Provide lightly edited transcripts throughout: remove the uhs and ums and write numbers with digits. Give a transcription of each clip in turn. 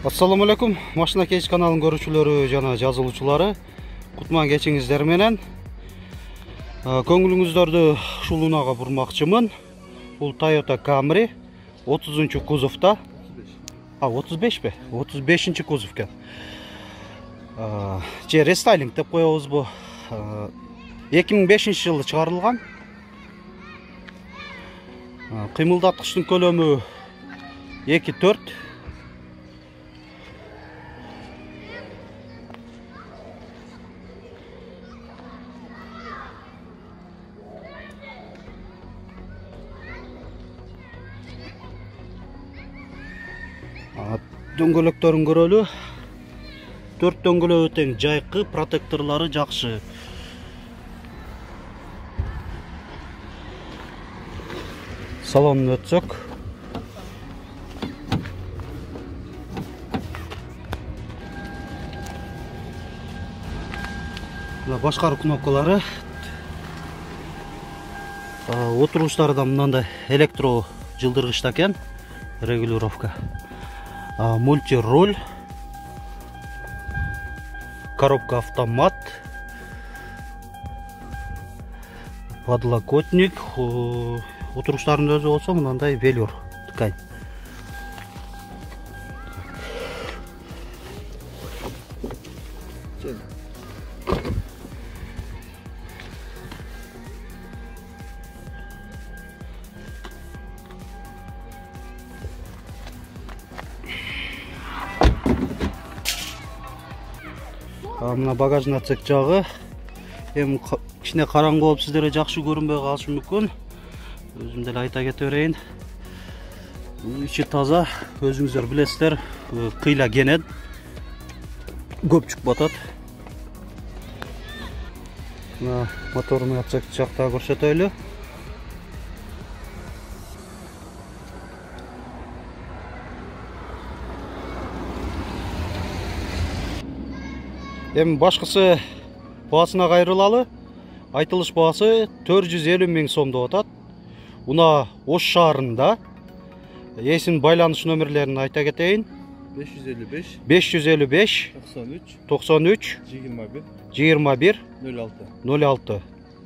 Assalamu alaikum. Машина Кейс каналын көрүүчүлөрү жана жазылуучулары. Кутман кечиңиздер менен. Көңүлүңүздөрдү ушул унаага бурмакчымын. Бул Toyota Camry 30 кузовта. 35 бе? 35 кузов экен. Же рестайлинг деп коебузбу? 2005-жылы чыгарылган. Кыймылдаткычтын көлөмү 2.4. Дөңгөлөктөрүн көрөлү. 4 дөңгөлөгү тең жайкы, протекторлору жакшы. Салонун өтсөк. Башкаруу кнопкалары. Отуруштары да мындай электро жылдыргычта экен. Регулировка. Мультируль, коробка автомат, подлокотник, отуруштардын өзү болсо мындай велюр ткань. Мына багажный отсек жагы. Эми кичине караңгы болуп сиздерге жакшы көрүнбөй калышы мүмкүн. Өзүм деле айта кете берейин. Ичи таза, өзүңүздөр билесиздер, кыйла кенен көп чыгып атат. Мына моторный отсек жакта көрсөтөлү. Эми башкысы баасына кайрылалы. Айтылыш баасы 450 миң сом деп атат. Уна Ош шаарында. Эсин байланыш нөмірлерін айта кетейин. 555 93 21 06.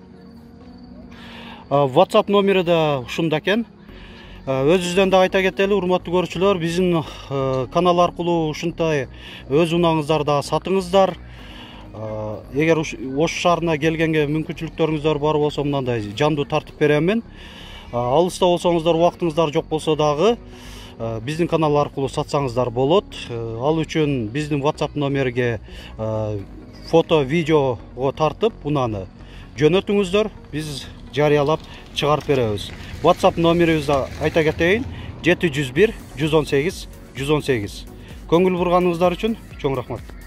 WhatsApp номери да ушунда экен. Өзүздөн да айта кетели, урматтуу көрүүчүлөр, биздин канал аркылуу ушундай өз унаңыздарды сатыңыздар. Эгер Ош шаарына келгенге мүмкүнчүлүктөрүңүздөр бар болсо, мындай жандуу тартып беремин. Алыста болсоңуздар, убактыңыздар жок болсо дагы биздин канал аркылуу сатсаңыздар болот. Ал үчүн биздин WhatsApp номерге фото, видеого тартып, унаны жөнөтүңүздөр, биз жарыялап чыгарып беребиз. WhatsApp номерибизди айта кетейин: 701 118 118. Көңүл бурганыңыздар үчүн чоң рахмат.